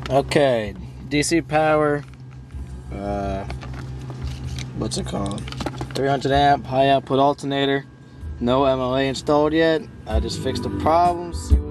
Okay, DC power, what's it called? 300 amp high output alternator. No MLA installed yet. I just fixed the problem. See what